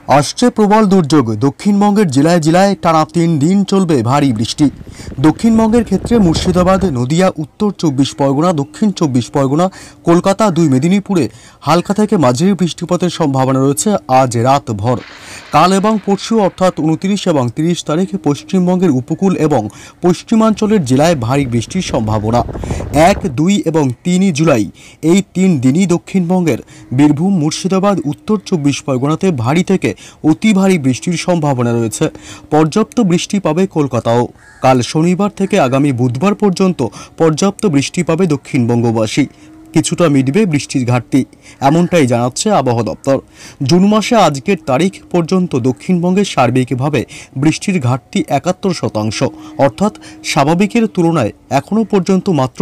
আসছে প্রবল দুর্যোগ। দক্ষিণবঙ্গের জেলায় জেলায় টানা ৩ দিন চলবে ভারী বৃষ্টি। দক্ষিণবঙ্গের ক্ষেত্রে মুর্শিদাবাদ, নদিয়া, উত্তর ২৪ পরগনা, দক্ষিণ ২৪ পরগনা, কলকাতা, ২ মেদিনীপুরে হালকা থেকে মাঝারি বৃষ্টিপাতের সম্ভাবনা রয়েছে আজ রাতভর। কাল এবং পরশু অর্থাৎ ২৯ এবং ৩০ তারিখে পশ্চিমবঙ্গের উপকূল এবং পশ্চিমাঞ্চলের জেলায় ভারী বৃষ্টির সম্ভাবনা। ১, ২ এবং ৩ জুলাই এই ৩ দিনই দক্ষিণবঙ্গের বীরভূম, মুর্শিদাবাদ, উত্তর ২৪ পরগনাতে ভারী থেকে অতি ভারী বৃষ্টির সম্ভাবনা রয়েছে। পর্যাপ্ত বৃষ্টি পাবে কলকাতাও। কাল শনিবার থেকে আগামী বুধবার পর্যন্ত পর্যাপ্ত বৃষ্টি পাবে দক্ষিণবঙ্গবাসী। কিছুটা মিটবে বৃষ্টির ঘাটতি, এমনটাই জানাচ্ছে আবহাওয়া দপ্তর। জুন মাসে আজকের তারিখ পর্যন্ত দক্ষিণবঙ্গে সার্বিকভাবে বৃষ্টির ঘাটতি ৭১%, অর্থাৎ স্বাভাবিকের তুলনায় এখনও পর্যন্ত মাত্র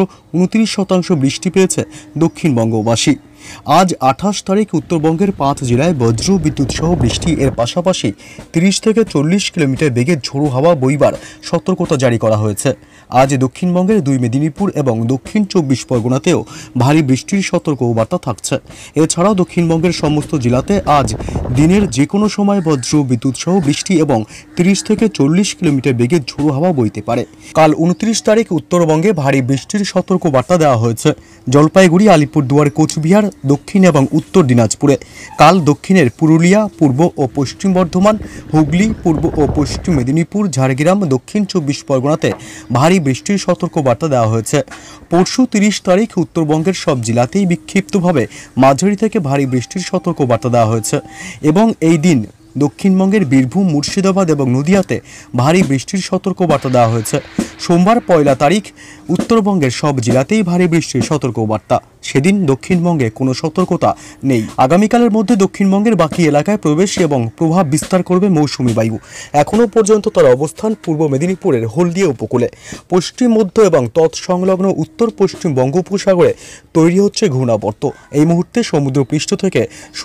২৯% বৃষ্টি পেয়েছে দক্ষিণবঙ্গবাসী। আজ ২৮ তারিখ উত্তরবঙ্গের ৫ জেলায় বজ্র বিদ্যুৎ সহ বৃষ্টি, এর পাশাপাশি ৩০ থেকে ৪০ কিলোমিটার বেগে ঝোড়ো হাওয়া বইবার সতর্কতা জারি করা হয়েছে। আজ দক্ষিণবঙ্গের ২ মেদিনীপুর এবং দক্ষিণ ২৪ পরগনাতেও ভারী বৃষ্টির সতর্কবার্তা থাকছে। এছাড়াও দক্ষিণবঙ্গের সমস্ত জেলাতে আজ দিনের যে কোনো সময় বজ্র বিদ্যুৎ সহ বৃষ্টি এবং ৩০ থেকে ৪০ কিলোমিটার বেগে ঝোড়ো হাওয়া বইতে পারে। কাল ২৯ তারিখ উত্তরবঙ্গে ভারী বৃষ্টির সতর্কবার্তা দেওয়া হয়েছে জলপাইগুড়ি, আলিপুরদুয়ার, কোচবিহার, দক্ষিণ এবং উত্তর দিনাজপুরে। কাল দক্ষিণের পুরুলিয়া, পূর্ব ও পশ্চিম বর্ধমান, হুগলি, পূর্ব ও পশ্চিম মেদিনীপুর, ঝাড়গ্রাম, দক্ষিণ ২৪ পরগনাতে ভারী বৃষ্টির সতর্কবার্তা দেওয়া হয়েছে। পরশু ৩০ তারিখ উত্তরবঙ্গের সব জেলাতেই বিক্ষিপ্তভাবে মাঝারি থেকে ভারী বৃষ্টির সতর্কবার্তা দেওয়া হয়েছে এবং এই দিন দক্ষিণবঙ্গের বীরভূম, মুর্শিদাবাদ এবং নদিয়াতে ভারী বৃষ্টির সতর্কবার্তা দেওয়া হয়েছে। সোমবার ১ তারিখ উত্তরবঙ্গের সব জেলাতেই ভারী বৃষ্টির সতর্কবার্তা। সেদিন দক্ষিণবঙ্গে কোনো সতর্কতা নেই। আগামীকালের মধ্যে দক্ষিণবঙ্গের বাকি এলাকায় প্রবেশ এবং প্রভাব বিস্তার করবে মৌসুমি বায়ু। এখনও পর্যন্ত তার অবস্থান পূর্ব মেদিনীপুরের হলদিয়া উপকূলে। পশ্চিম, মধ্য এবং তৎসংলগ্ন উত্তর পশ্চিম বঙ্গোপসাগরে তৈরি হচ্ছে ঘূর্ণাবর্ত। এই মুহূর্তে সমুদ্রপৃষ্ঠ থেকে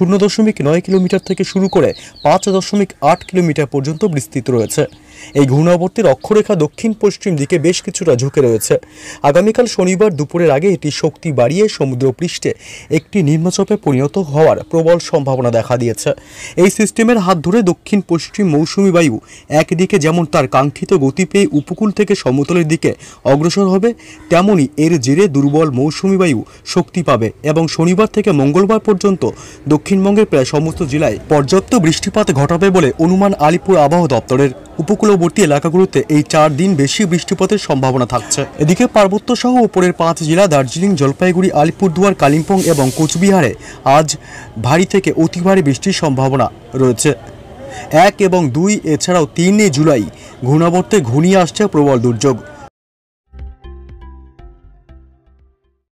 ০.৯ কিলোমিটার থেকে শুরু করে ৫.৮ কিলোমিটার পর্যন্ত বিস্তৃত রয়েছে। এই ঘূর্ণাবর্তের অক্ষরেখা দক্ষিণ পশ্চিম দিকে বেশ কিছুটা ঝুঁকে রয়েছে। আগামীকাল শনিবার দুপুরের আগে এটি শক্তি বাড়িয়ে সমুদ্রপৃষ্ঠে একটি নিম্নচাপে পরিণত হওয়ার প্রবল সম্ভাবনা দেখা দিয়েছে। এই সিস্টেমের হাত ধরে দক্ষিণ পশ্চিম মৌসুমি বায়ু একদিকে যেমন তার কাঙ্ক্ষিত গতি পেয়ে উপকূল থেকে সমতলের দিকে অগ্রসর হবে, তেমনি এর জেরে দুর্বল মৌসুমি বায়ু শক্তি পাবে এবং শনিবার থেকে মঙ্গলবার পর্যন্ত দক্ষিণবঙ্গের প্রায় সমস্ত জেলায় পর্যাপ্ত বৃষ্টিপাত ঘটাবে বলে অনুমান আলিপুর আবহাওয়া দপ্তরের। উপকূলবর্তী এলাকাগুলোতে এই ৪ দিন বেশি বৃষ্টিপাতের সম্ভাবনা থাকছে। এদিকে পার্বত্য সহ উপরের ৫ জেলা দার্জিলিং, জলপাইগুড়ি, আলিপুরদুয়ার, কালিম্পং এবং কোচবিহারে আজ ভারী থেকে অতি ভারী বৃষ্টির সম্ভাবনা রয়েছে। ১ এবং ২ এছাড়াও ৩ জুলাই ঘূর্ণাবর্তে ঘনিয়ে আসছে প্রবল দুর্যোগ।